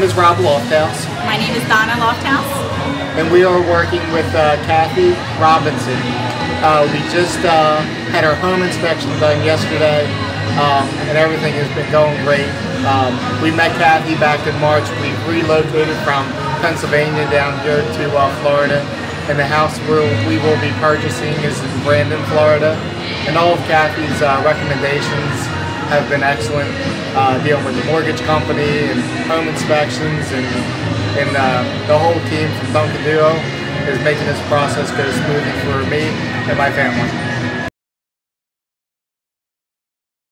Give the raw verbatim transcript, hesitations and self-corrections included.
is Rob Lofthouse. My name is Donna Lofthouse. And we are working with uh, Kathy Robinson. Uh, we just uh, had our home inspection done yesterday, um, and everything has been going great. Um, we met Kathy back in March. We relocated from Pennsylvania down here to uh, Florida, and the house we'll, we will be purchasing is in Brandon, Florida. And all of Kathy's uh, recommendations have been excellent, uh, dealing with the mortgage company and home inspections, and, and uh, the whole team from Duncan Duo is making this process go smoothly for me and my family.